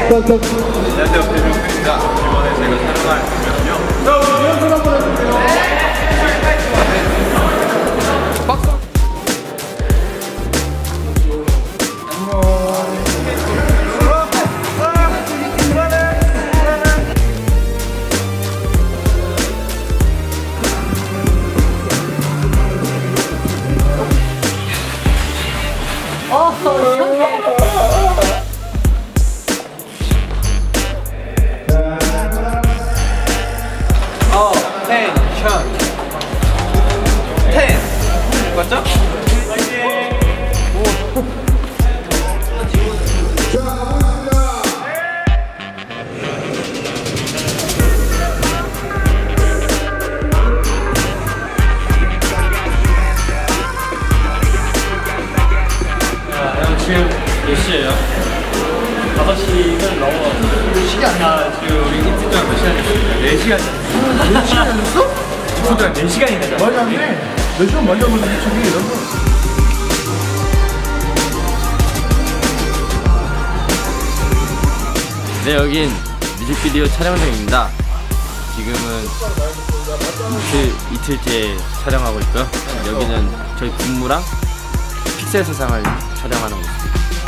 안녕하세요, 배종근입니다. 이번에 제가 촬영할 film은요. 자, 우리 리허설 한번 해주세요. 박수. 텐션 10 맞죠? 지금 몇 시에요? 5시는 넘어갔어요. 몇 시간? 지금 우리 인트장 몇 시간 됐습니다. 4시간 됐어요. 4시간 됐어? 인트장 4시간이 됐어. 말이 안 돼. 4시간 먼저 보는 유튜브이 이런 거. 네, 여긴 뮤직비디오 촬영장입니다. 지금은 이틀째 촬영하고 있고요. 여기는 저희 군무랑 픽셀 세상을 촬영하는 곳입니다.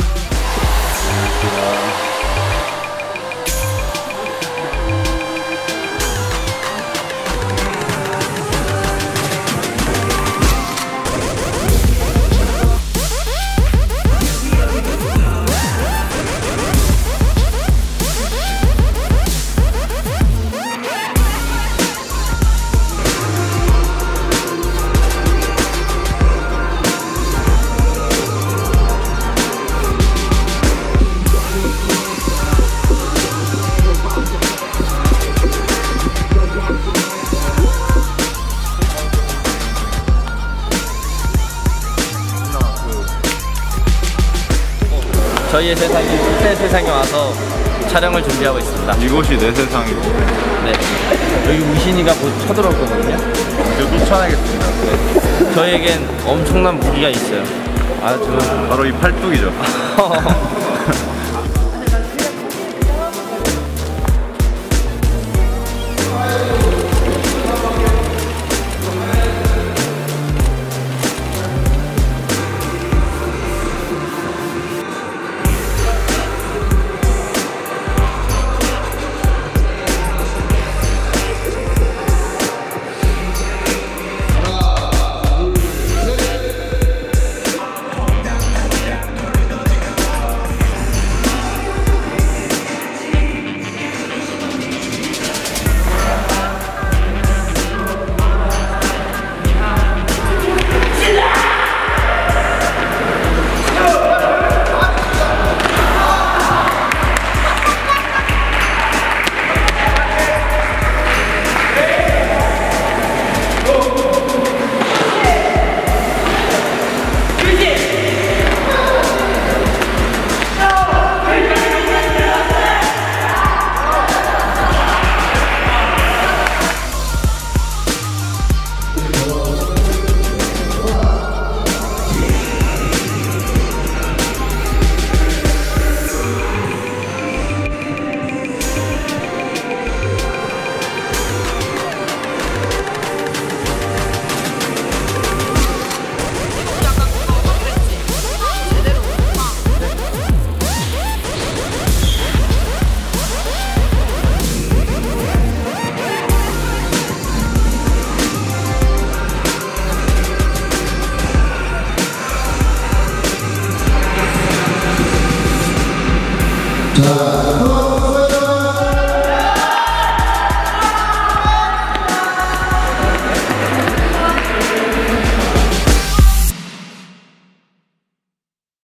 저희의 세상이 픽셀 세상에 와서 촬영을 준비하고 있습니다. 이곳이 내 세상이고. 네. 여기 우신이가 곧 쳐들어올 거거든요. 이거 쫓아내겠습니다. 네. 저희에겐 엄청난 무기가 있어요. 아주 바로 이 팔뚝이죠.